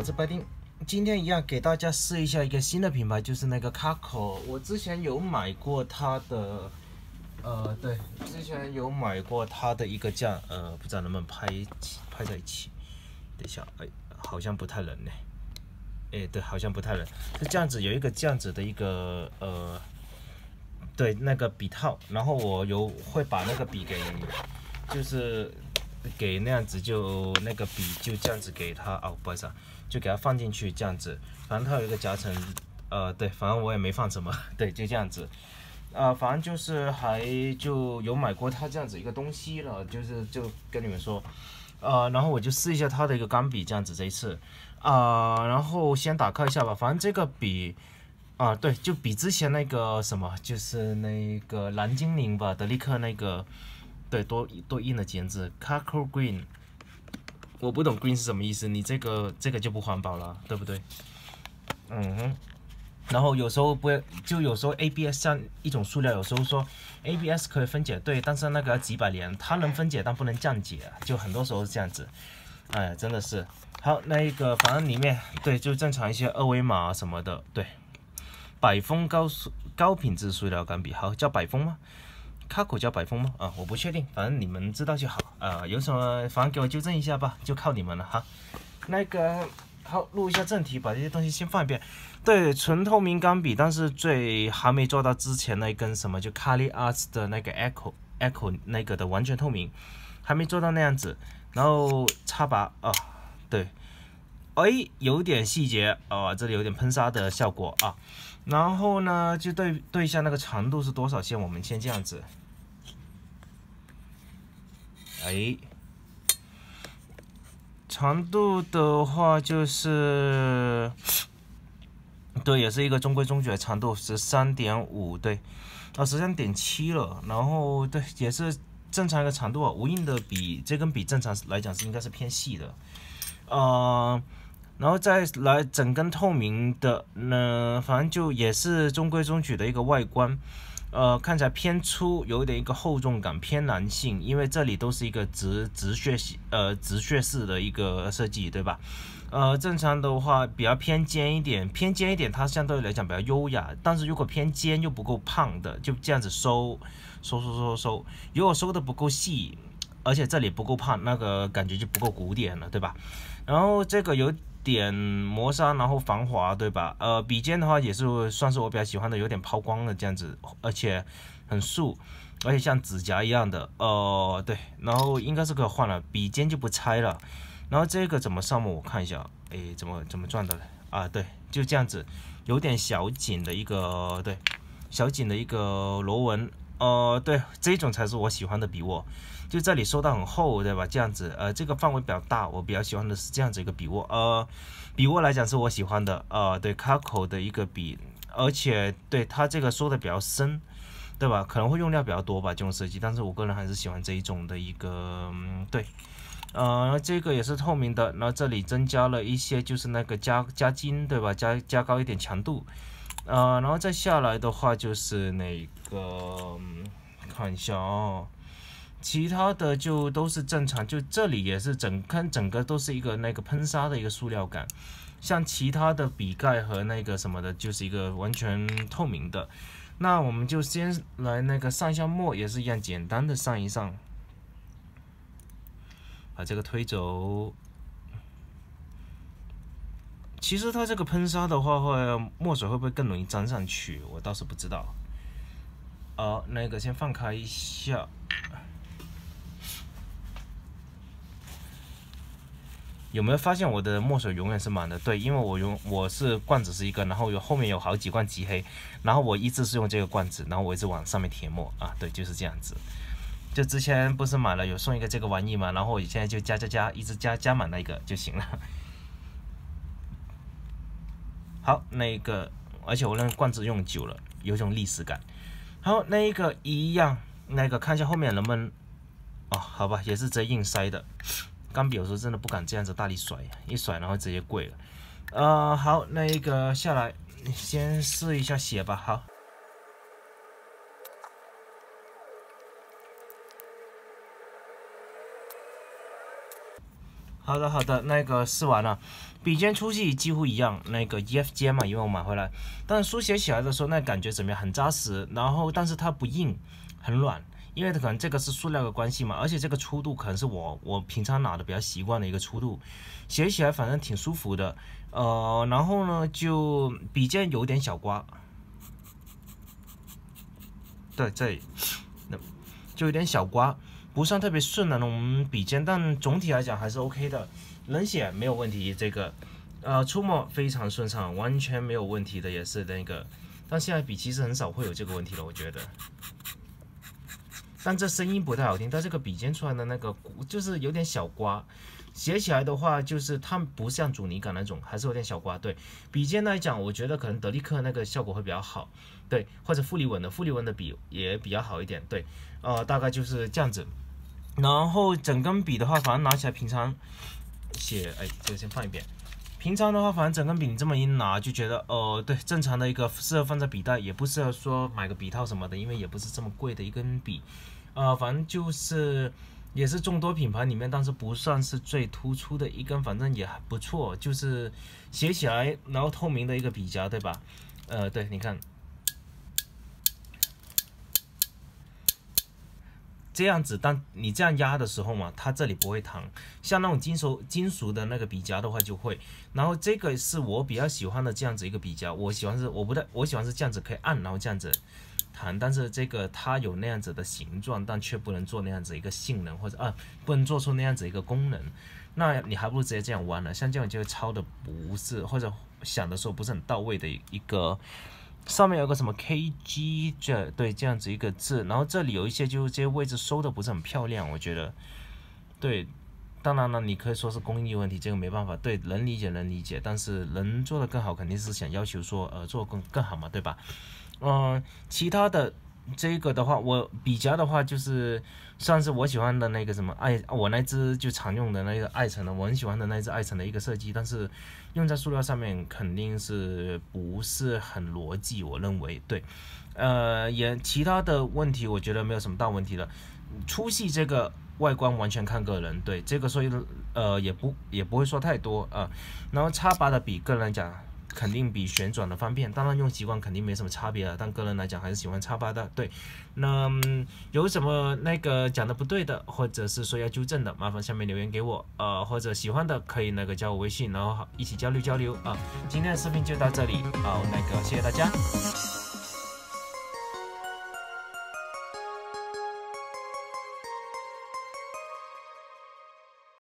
我是白丁，今天一样给大家试一下一个新的品牌，就是那个 Carco。我之前有买过它的，对，之前有买过它的一个这样，不知道能不能拍在一起。等一下，哎，好像不太能呢。哎，对，好像不太能。是这样子，有一个这样子的一个对，那个笔套，然后我会把那个笔就是给那样子，就那个笔就这样子给它哦，不好意思啊，就给它放进去这样子。反正它有一个夹层，对，反正我也没放什么，对，就这样子。反正就是就有买过它这样子一个东西了，就跟你们说，然后我就试一下它的一个钢笔这样子这一次，然后先打开一下吧，反正这个笔。对，就比之前那个什么，就是那个蓝精灵吧，德利克那个，对，多印了几个字 ，Carco Green， 我不懂 Green 是什么意思，你这个就不环保了，对不对？嗯哼。然后有时候有时候 ABS 像一种塑料，有时候说 ABS 可以分解，对，但是那个要几百年，它能分解但不能降解，就很多时候是这样子。哎，真的是。好，那个反正里面对就正常一些二维码什么的，对。百丰高品质塑料钢笔，好，叫百丰吗？卡口叫百丰吗？我不确定，反正你们知道就好。有什么反正给我纠正一下吧，就靠你们了哈。那个好，录一下正题，把这些东西先放一遍。对，纯透明钢笔，但是还没做到之前那根什么，就 Cali Arts 的那个 Echo 那个的完全透明，还没做到那样子。然后插拔对。哎，有点细节这里有点喷砂的效果啊。然后呢，就对一下那个长度是多少线，我们先这样子。哎，长度的话就是对，也是一个中规中矩的长度，13.5，对，13.7了。然后对，也是正常一个长度啊。无印的笔，这根笔正常来讲应该是偏细的，然后再来整根透明的呢，反正就也是中规中矩的一个外观，看起来偏粗，有点一个厚重感，偏男性，因为这里都是一个直穴式的一个设计，对吧？正常的话比较偏尖一点，它相对来讲比较优雅，但是如果偏尖又不够胖的，就这样子收，如果收的不够细，而且这里不够胖，那个感觉就不够古典了，对吧？然后这个有点磨砂，然后防滑，对吧？笔尖的话也是算是我比较喜欢的，有点抛光的这样子，而且很素，而且像指甲一样的，对，然后应该是可以换了，笔尖就不拆了。然后这个怎么上目？我看一下，哎，怎么转的对，就这样子，有点小紧的一个，对，小紧的一个螺纹，对，这种才是我喜欢的笔握。就这里收到很厚，对吧？这样子，这个范围比较大，我比较喜欢的是这样子一个笔握，笔握来讲是我喜欢的，对 Carco 的一个笔，而且对它这个收的比较深，对吧？可能会用料比较多吧，这种设计，但是我个人还是喜欢这一种的一个，对，这个也是透明的，然后这里增加了一些就是那个加筋，对吧？加高一点强度，然后再下来的话就是那个，看一下其他的就都是正常，就这里也是整个都是一个那个喷砂的一个塑料感，像其他的笔盖和那个什么的，就是一个完全透明的。那我们就先来那个上一下墨，也是一样简单的上一上，把这个推走。其实它这个喷砂的话，墨水会不会更容易沾上去？我倒是不知道。那个先放开一下。有没有发现我的墨水永远是满的？对，因为我是罐子是一个，然后后面有好几罐极黑，然后我一直是用这个罐子，然后我一直往上面填墨对，就是这样子。就之前不是买了有送一个这个玩意嘛，然后我现在就加，一直加满那个就行了。好，那个，而且我那个罐子用久了，有种历史感。好，那个一样，那个看一下后面能不能，好吧，也是直接硬塞的。钢笔有时候真的不敢这样子大力甩，一甩然后直接跪了。好，那个下来先试一下写吧。好， 好的，那个试完了，笔尖粗细几乎一样，那个 EF 嘛，因为我买回来，但是书写起来的时候那感觉怎么样？很扎实，然后但是它不硬，很软，因为可能这个是塑料的关系嘛，而且这个粗度可能是我平常拿的比较习惯的一个粗度，写起来反正挺舒服的，然后呢就笔尖有点小刮，对，这里就有点小刮。不算特别顺的那种笔尖，但总体来讲还是 OK 的，冷写没有问题。这个，出墨非常顺畅，完全没有问题的，也是那个。但现在笔其实很少会有这个问题了，我觉得。但这声音不太好听，但这个笔尖出来的那个就是有点小刮，写起来的话就是它不像阻尼感那种，还是有点小刮。对，笔尖来讲，我觉得可能德利克那个效果会比较好，对，或者富利文的笔也比较好一点，对，大概就是这样子。然后整根笔的话，反正拿起来平常写，这个先放一边。平常的话，反正整根笔你这么一拿，就觉得，对，正常的一个适合放在笔袋，也不适合说买个笔套什么的，因为也不是这么贵的一根笔，反正就是也是众多品牌里面，但是不算是最突出的一根，反正也还不错，就是写起来，然后透明的一个笔夹，对吧？对，你看。这样子，但你这样压的时候嘛，它这里不会弹，像那种金属的那个笔夹的话就会。然后这个是我比较喜欢的这样子一个笔夹，我喜欢是这样子可以按，然后这样子弹，但是这个它有那样子的形状，但却不能做那样子一个性能，或者不能做出那样子一个功能。那你还不如直接这样弯了，像这样就抄的不是，或者想的时候不是很到位的一个。上面有个什么 KG 对这样子一个字，然后这里有一些就是这些位置收的不是很漂亮，我觉得，对，当然了，你可以说是工艺问题，这个没办法，对，能理解，但是能做的更好，肯定是想要求说做更好嘛，对吧？其他的这个的话，我笔夹的话就是算是我喜欢的那个什么我那只就常用的那个爱辰的，我很喜欢的那只爱辰的一个设计，但是用在塑料上面肯定是不是很逻辑，我认为对，也其他的问题我觉得没有什么大问题了，粗细这个外观完全看个人，对这个所以也不会说太多然后X8的笔个人来讲。肯定比旋转的方便，当然用习惯肯定没什么差别了，但个人来讲还是喜欢X8的。对，那有什么那个讲的不对的，或者是说要纠正的，麻烦下面留言给我，或者喜欢的可以那个加我微信，然后一起交流啊。今天的视频就到这里，那个谢谢大家。